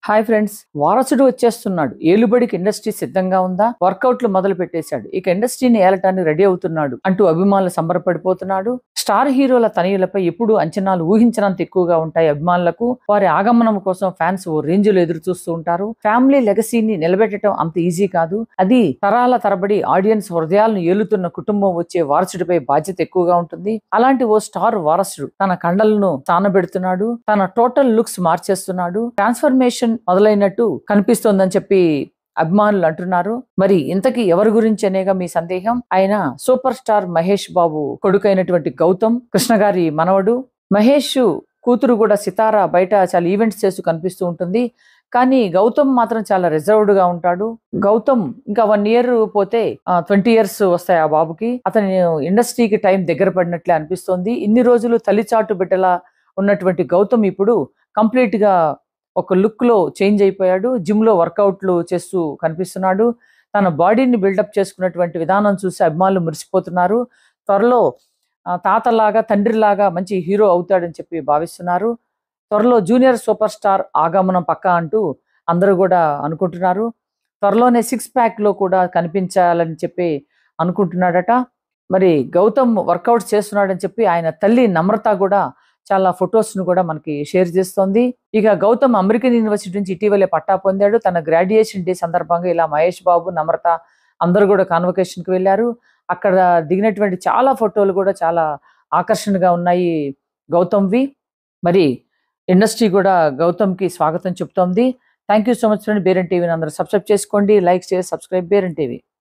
Hi friends, వారసుడు వచ్చేస్తున్నాడు. ఏలుబడికి industry సిద్ధంగా ఉందా? వర్కౌట్లు మొదలు పెట్టేశాడు. ఇక ఇండస్ట్రీని ఏలటానికి రెడీ అవుతున్నాడు అంటూ అభిమానులు సంబరపడిపోతున్నాడు. స్టార్ హీరోల తనయులపై ఎప్పుడు అంచనాలు ఊహించినంత ఎక్కువగా ఉంటాయి అభిమానులకు. వారి ఆగమనం కోసం ఫ్యాన్స్ ఓ రేంజ్ లో ఎదురు చూస్తూ ఉంటారు. ఫ్యామిలీ లెగసీని నిలబెట్టడం అంత ఈజీ కాదు. అది తరాల తరబడి ఆడియన్స్ హృదయాలను ఏలుతున్న కుటుంబం వచ్చే వారసుడిపై బాధ్యత ఎక్కువగా ఉంటుంది. అలాంటి ఓ స్టార్ వారసుడు తన కండలను తానబెడుతున్నాడు. తన టోటల్ లుక్స్ మార్చేస్తున్నాడు. ట్రాన్స్ఫర్మేషన్ మొదలైనట్టు కనిపిస్తోందని చెప్పి అభిమానులు అంటున్నారు. మరి ఇంతకీ ఎవరి గురించి అనేగా మీ సందేహం. ఆయన సూపర్ స్టార్ మహేష్ బాబు కొడుకైనటువంటి గౌతమ్ కృష్ణ గారి మనవడు. మహేష్ కూతురు కూడా సితార బయట చాలా ఈవెంట్స్ చేస్తూ కనిపిస్తూ ఉంటుంది. కానీ గౌతమ్ మాత్రం చాలా రిజర్వ్డ్ గా ఉంటాడు. గౌతమ్ ఇంకా 1 year పోతే 20 years వస్తాయి ఆ బాబుకి. అతని ఇండస్ట్రీకి టైం దగ్గర పడినట్లే అనిపిస్తోంది. ఇన్ని రోజులు తల్లిచాటు బిడ్డలా ఉన్నటువంటి గౌతమ్ ఇప్పుడు కంప్లీట్ గా ఒక లుక్ లో చేంజ్ అయిపోయాడు. జిమ్ లో వర్కౌట్లు చేస్తూ కనిపిస్తున్నాడు. తన బాడీని బిల్డప్ చేసుకున్నటువంటి విధానం చూసి అభిమానులు మురిసిపోతున్నారు. త్వరలో తాతలాగా తండ్రిలాగా మంచి హీరో అవుతాడని చెప్పి భావిస్తున్నారు. త్వరలో జూనియర్ సూపర్ స్టార్ ఆగమనం పక్కా అంటూ అందరూ కూడా అనుకుంటున్నారు. త్వరలోనే 6 pack లో కూడా కనిపించాలని చెప్పి అనుకుంటున్నాడట. మరి గౌతమ్ వర్కౌట్స్ చేస్తున్నాడని చెప్పి ఆయన తల్లి నమ్రత కూడా చాలా ఫొటోస్ ను కూడా మనకి షేర్ చేస్తోంది. ఇక గౌతమ్ అమెరికన్ యూనివర్సిటీ నుంచి ఇటీవలే పట్టా పొందాడు. తన గ్రాడ్యుయేషన్ డే సందర్భంగా ఇలా మహేష్ బాబు, నమ్రత అందరూ కూడా కాన్వకేషన్ కి వెళ్ళారు. అక్కడ దిగినటువంటి చాలా ఫోటోలు కూడా చాలా ఆకర్షణగా ఉన్నాయి గౌతమ్వి. మరి ఇండస్ట్రీ కూడా గౌతమ్ కి స్వాగతం చెప్తోంది. Thank you so much friend. బేరన్ టీవీని అందరూ సబ్స్క్రైబ్ చేసుకోండి, లైక్ చేసి సబ్స్క్రైబ్ బేరన్ టీవీ.